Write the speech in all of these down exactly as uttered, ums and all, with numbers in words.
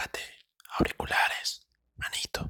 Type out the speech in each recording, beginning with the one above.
Colócate auriculares, manito.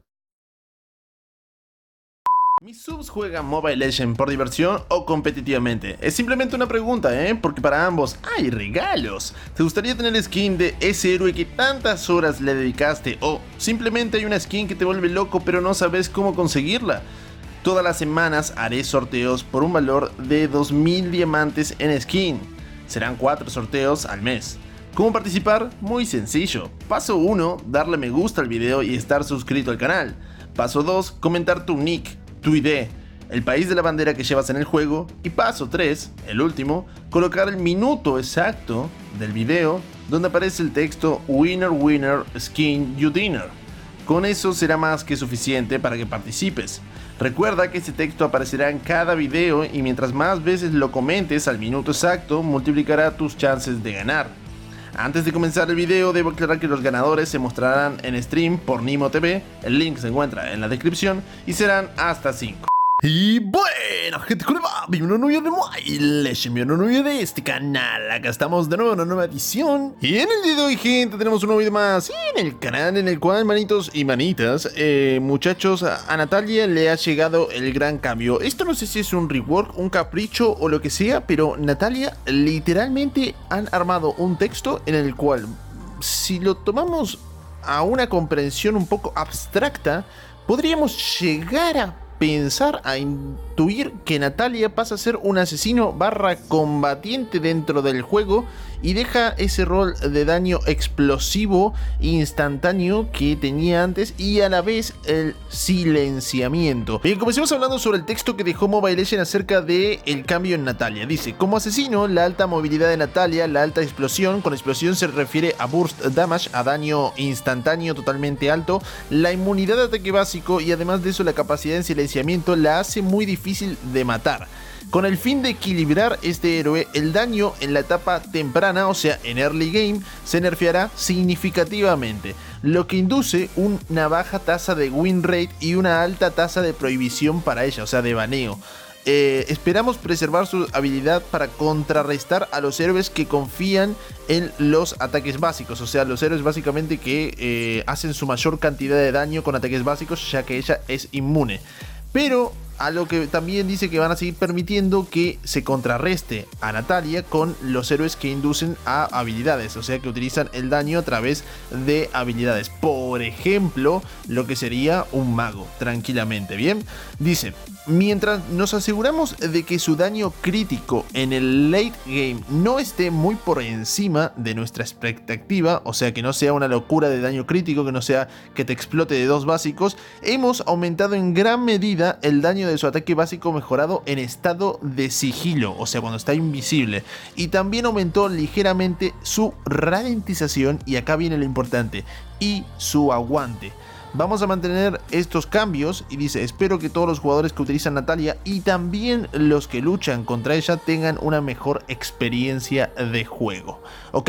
¿Mis subs juegan Mobile Legends por diversión o competitivamente? Es simplemente una pregunta, ¿eh? Porque para ambos hay regalos. ¿Te gustaría tener skin de ese héroe que tantas horas le dedicaste? ¿O simplemente hay una skin que te vuelve loco pero no sabes cómo conseguirla? Todas las semanas haré sorteos por un valor de dos mil diamantes en skin. Serán cuatro sorteos al mes. ¿Cómo participar? Muy sencillo. Paso uno, darle me gusta al video y estar suscrito al canal. Paso dos, comentar tu nick, tu I D, el país de la bandera que llevas en el juego. Y paso tres, el último, colocar el minuto exacto del video donde aparece el texto Winner Winner Skin You Dinner. Con eso será más que suficiente para que participes. Recuerda que ese texto aparecerá en cada video y mientras más veces lo comentes al minuto exacto, multiplicará tus chances de ganar. Antes de comenzar el video, debo aclarar que los ganadores se mostrarán en stream por Nimo T V, el link se encuentra en la descripción y serán hasta cinco. Y bueno, gente, ¿cómo va? Bienvenido a un nuevo video de Mobile Legends, bienvenido a un nuevo video de este canal. Acá estamos de nuevo en una nueva edición. Y en el día de hoy, gente, tenemos un nuevo video más en el canal en el cual, manitos y manitas, eh, muchachos, a Natalia le ha llegado el gran cambio. Esto no sé si es un rework, un capricho o lo que sea, pero Natalia literalmente han armado un texto en el cual, si lo tomamos a una comprensión un poco abstracta, podríamos llegar a pensar, a intuir que Natalia pasa a ser un asesino barra combatiente dentro del juego y deja ese rol de daño explosivo instantáneo que tenía antes y a la vez el silenciamiento. Bien, comencemos hablando sobre el texto que dejó Mobile Legends acerca del cambio en Natalia. Dice: como asesino, la alta movilidad de Natalia, la alta explosión, con explosión se refiere a burst damage, a daño instantáneo totalmente alto, la inmunidad de ataque básico y además de eso la capacidad de silenciamiento la hace muy difícil de matar. Con el fin de equilibrar este héroe, el daño en la etapa temprana, o sea en early game, se nerfeará significativamente, lo que induce una baja tasa de win rate y una alta tasa de prohibición para ella, o sea de baneo. Eh, esperamos preservar su habilidad para contrarrestar a los héroes que confían en los ataques básicos, o sea, los héroes básicamente que eh, hacen su mayor cantidad de daño con ataques básicos, ya que ella es inmune. Pero a lo que también dice que van a seguir permitiendo que se contrarreste a Natalia con los héroes que inducen a habilidades, o sea que utilizan el daño a través de habilidades. Por ejemplo, lo que sería un mago, tranquilamente. Bien, dice: mientras nos aseguramos de que su daño crítico en el late game no esté muy por encima de nuestra expectativa, o sea que no sea una locura de daño crítico, que no sea que te explote de dos básicos, hemos aumentado en gran medida el daño de su ataque básico mejorado en estado de sigilo, o sea cuando está invisible, y también aumentó ligeramente su ralentización, y acá viene lo importante, y su aguante. Vamos a mantener estos cambios y dice: espero que todos los jugadores que utilizan Natalia y también los que luchan contra ella tengan una mejor experiencia de juego. Ok,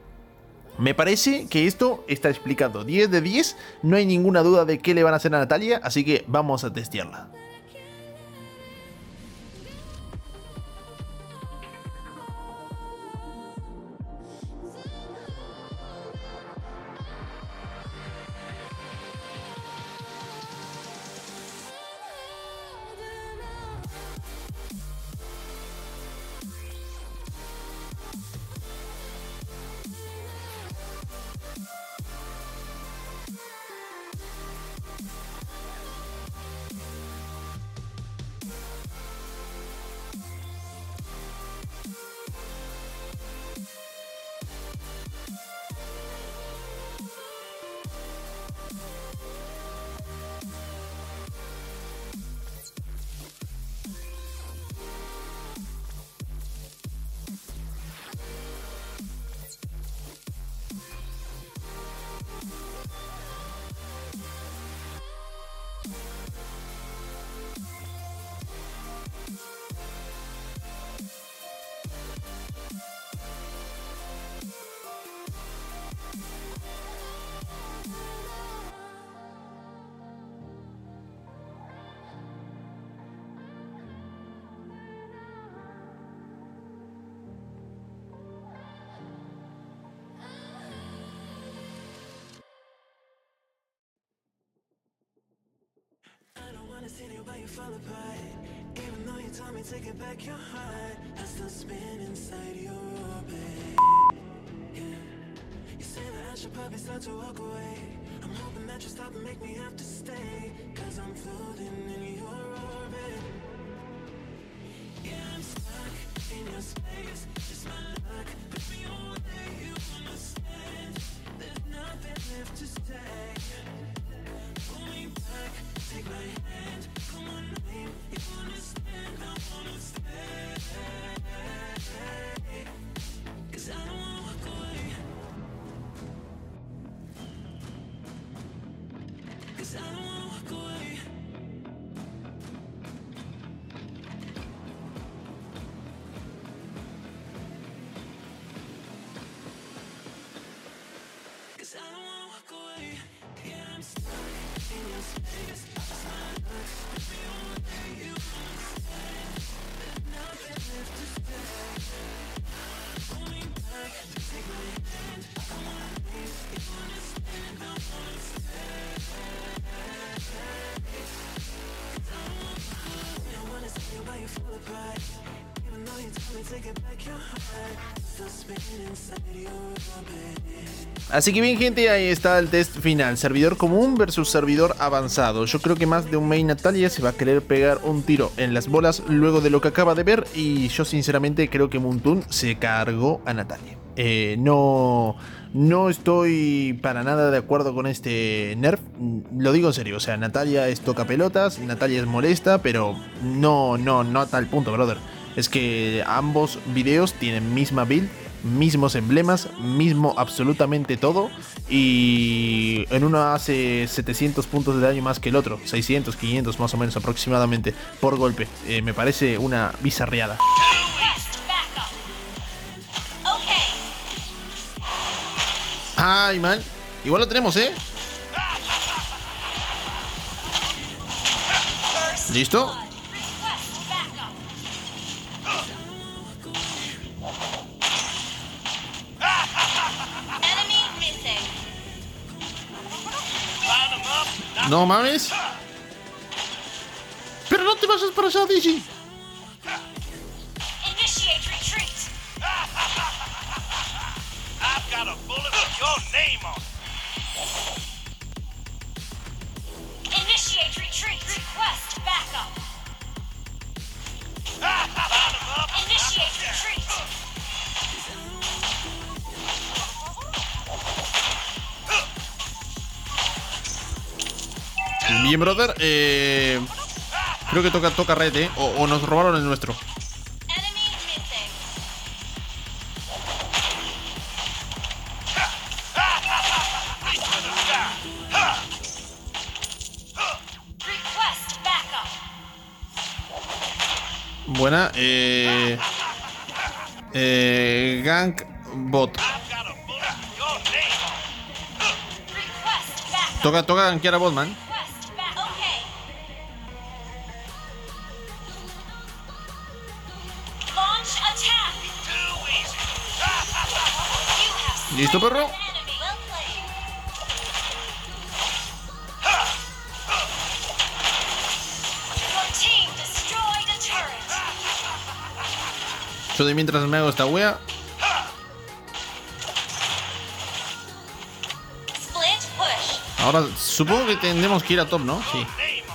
me parece que esto está explicado diez de diez, no hay ninguna duda de qué le van a hacer a Natalia, así que vamos a testearla. Así que bien, gente, ahí está el test final. Servidor común versus servidor avanzado. Yo creo que más de un main Natalia se va a querer pegar un tiro en las bolas luego de lo que acaba de ver. Y yo sinceramente creo que Moontoon se cargó a Natalia. Eh, no, no estoy para nada de acuerdo con este nerf. Lo digo en serio, o sea, Natalia es toca pelotas, Natalia es molesta, pero no, no, no a tal punto, brother. Es que ambos videos tienen misma build, mismos emblemas, mismo absolutamente todo, y en uno hace setecientos puntos de daño más que el otro, seiscientos, quinientos más o menos aproximadamente por golpe. Eh, me parece una bizarreada. Ay, man, igual lo tenemos, ¿eh? ¿Listo? No mames. Pero no te vayas para allá, Digi. Bien, brother, eh, creo que toca, toca red, ¿eh? O, o nos robaron el nuestro. Buena, eh, eh, gank bot. Toca, toca gankear a bot, man. ¿Listo, perro? Yo de mientras me hago esta wea. Ahora supongo que tendremos que ir a top, ¿no? Sí.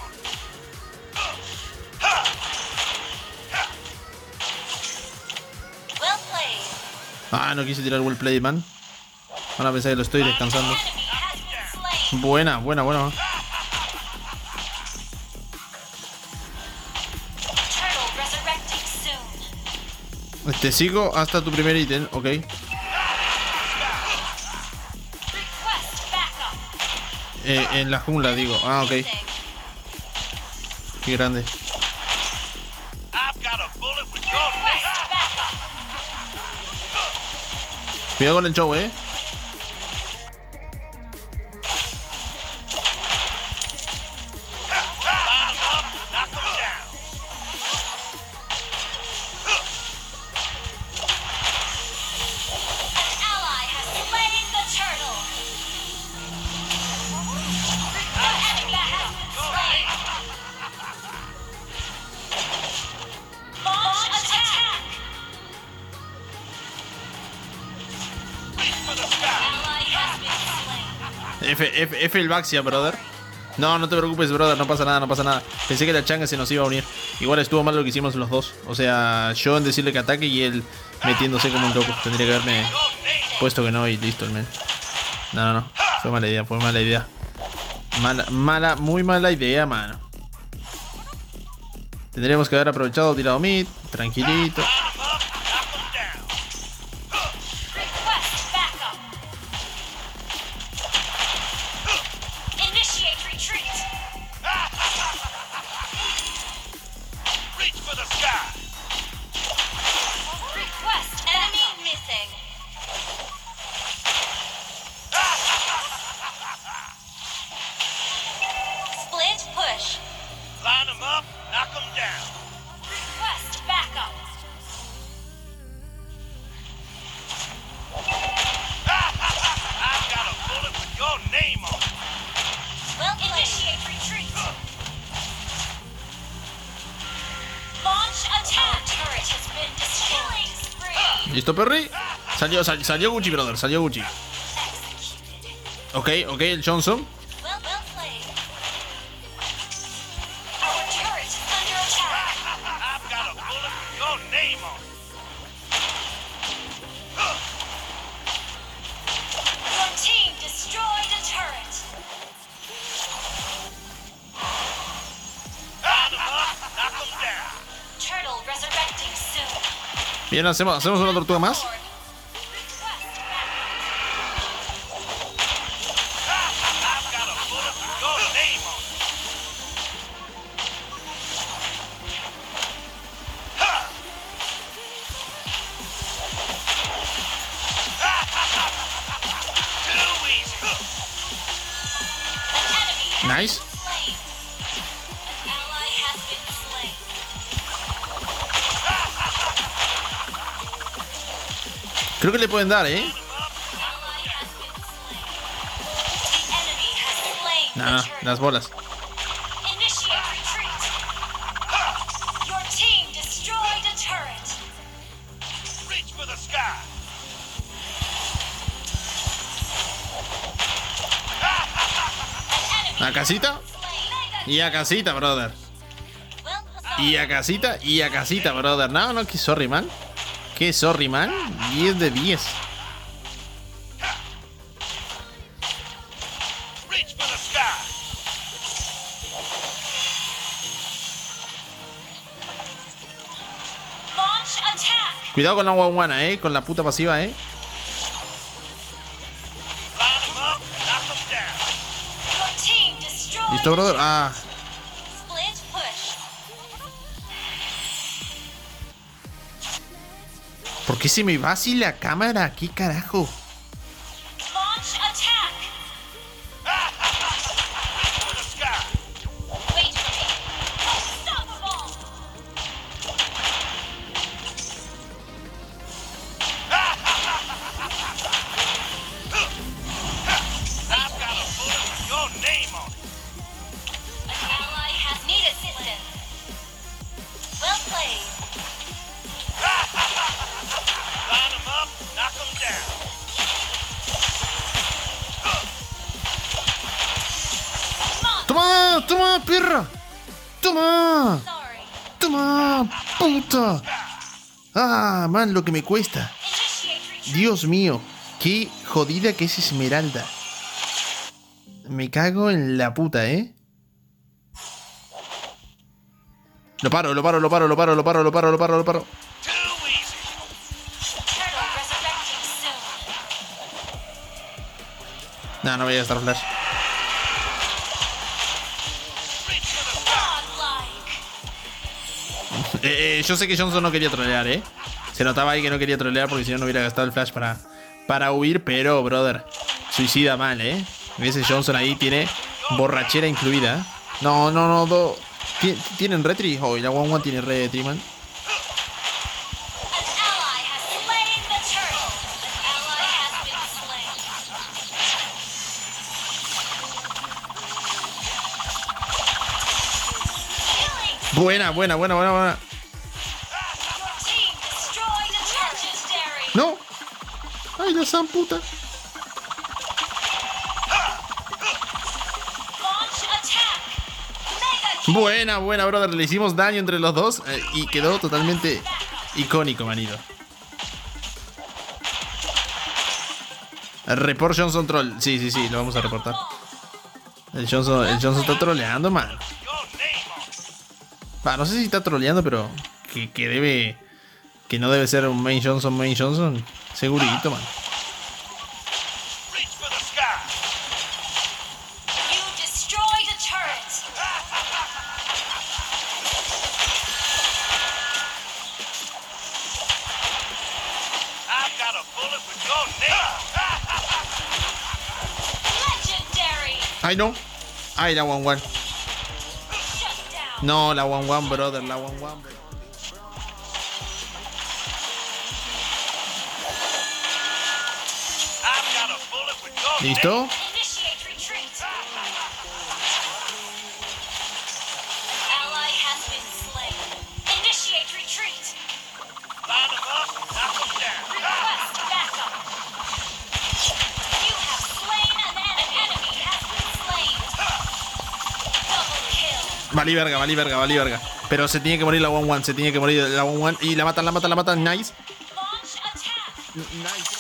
Ah, no quise tirar well play, man. Ahora pensé que lo estoy descansando. Buena, buena, buena. Te sigo hasta tu primer ítem, ok. Eh, en la jungla, digo. Ah, ok. Qué grande. Cuidado con el show, eh. F, F, F el Baxia, brother. No, no te preocupes, brother, no pasa nada, no pasa nada. Pensé que la changa se nos iba a unir. Igual estuvo mal lo que hicimos los dos. O sea, yo en decirle que ataque y él metiéndose como un loco. Tendría que haberme puesto que no y listo el men. No, no, no. Fue mala idea, fue mala idea. Mala, mala, muy mala idea, mano. Tendríamos que haber aprovechado, tirado mid, tranquilito. Listo, Perry. Salió, sal, salió Gucci, brother. Salió Gucci. Ok, ok, el Johnson. Bien, hacemos, hacemos una tortuga más. Nice. Creo que le pueden dar, ¿eh? No, no, las bolas. A casita. Y a casita, brother. Y a casita, y a casita, brother. No, no, que sorry, man. Que sorry, man. diez de diez. Cuidado con la guaguana, eh. Con la puta pasiva, eh. ¿Listo, brother? Ah. ¿Por qué se me va así la cámara? ¿Qué carajo? ¡Toma! ¡Toma, perra! ¡Toma! ¡Toma, puta! ¡Ah, man, lo que me cuesta! Dios mío, qué jodida que es Esmeralda. Me cago en la puta, ¿eh? Lo paro, lo paro, lo paro, lo paro, lo paro, lo paro, lo paro, lo paro. No, no voy a gastar flash. Eh, eh, yo sé que Johnson no quería trolear, ¿eh? Se notaba ahí que no quería trolear porque si no, no hubiera gastado el flash para, para huir. Pero, brother, suicida mal, ¿eh? Ese Johnson ahí tiene borrachera incluida. No, no, no, do... ¿Tienen retri? Oh, y la one one tiene retri, man. Buena, buena, buena, buena, buena. No. Ay, la san puta. Buena, buena, brother. Le hicimos daño entre los dos eh, y quedó totalmente icónico, manito. Report Johnson Troll. Sí, sí, sí, lo vamos a reportar. El Johnson, el Johnson está troleando, man. Va, no sé si está troleando, pero que, que debe... Que no debe ser un main Johnson, main Johnson. Segurito, man. Ay, no. Ay, la one one. No, la one one, brother. La one one, brother. ¿Listo? Valí verga, valí verga, valí verga. Pero se tiene que morir la one one, se tiene que morir la one one. Y la matan, la matan, la matan. Nice. Nice.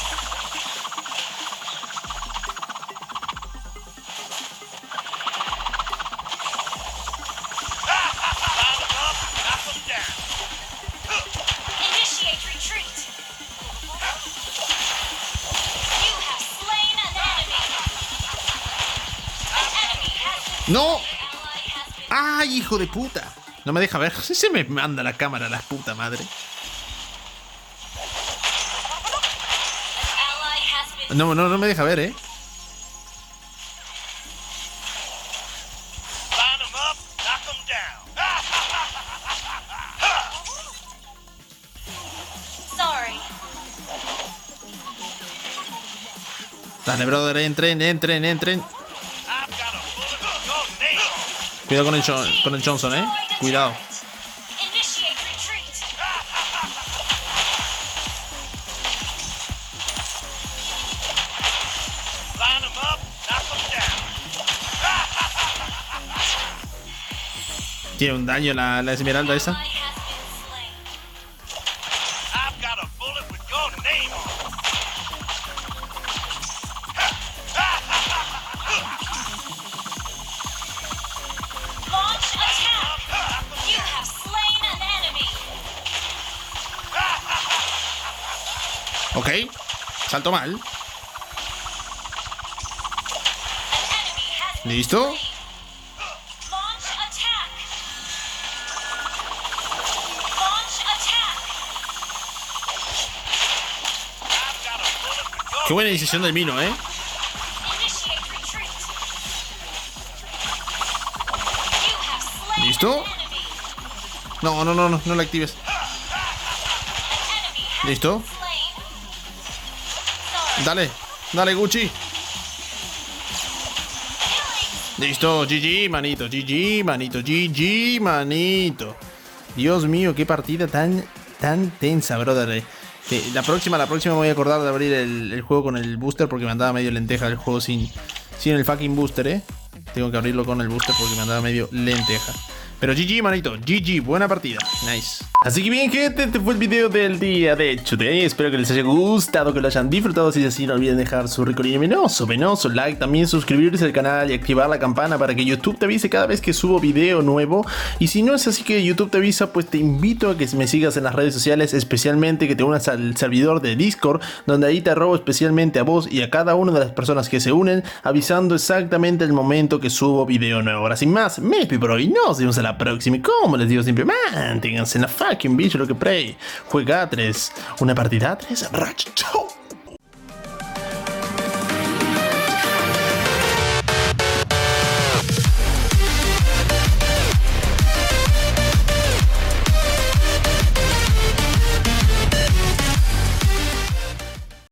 ¡No! ¡Ay, hijo de puta! No me deja ver. Se me manda la cámara, la puta madre. No, no, no me deja ver, eh. Dale, brother, entren, entren, entren. Cuidado con el, con el Johnson, eh. Cuidado. Tiene un daño la, la esmeralda esa. Ok, salto mal. ¿Listo? Qué buena decisión del Mino, ¿eh? ¿Listo? No, no, no, no, no la actives. ¿Listo? Dale, dale, Gucci. Listo, G G, manito, G G, manito, G G, manito. Dios mío, qué partida tan, tan tensa, brother. Que la próxima, la próxima me voy a acordar de abrir el, el juego con el booster porque me andaba medio lenteja el juego sin, sin el fucking booster, eh. Tengo que abrirlo con el booster porque me andaba medio lenteja. Pero G G, manito, G G, buena partida, nice. Así que bien, gente, este fue el video del día de today. Espero que les haya gustado, que lo hayan disfrutado. Si es así, no olviden dejar su rico y venoso, venoso like, también suscribirse al canal y activar la campana para que YouTube te avise cada vez que subo video nuevo. Y si no es así que YouTube te avisa, pues te invito a que me sigas en las redes sociales, especialmente que te unas al servidor de Discord, donde ahí te robo especialmente a vos y a cada una de las personas que se unen, avisando exactamente el momento que subo video nuevo. Ahora sin más, me despido por hoy, nos vemos en la próxima y como les digo siempre, manténganse en la fucking bicho lo que play. Juega a tres, una partida a tres, racho.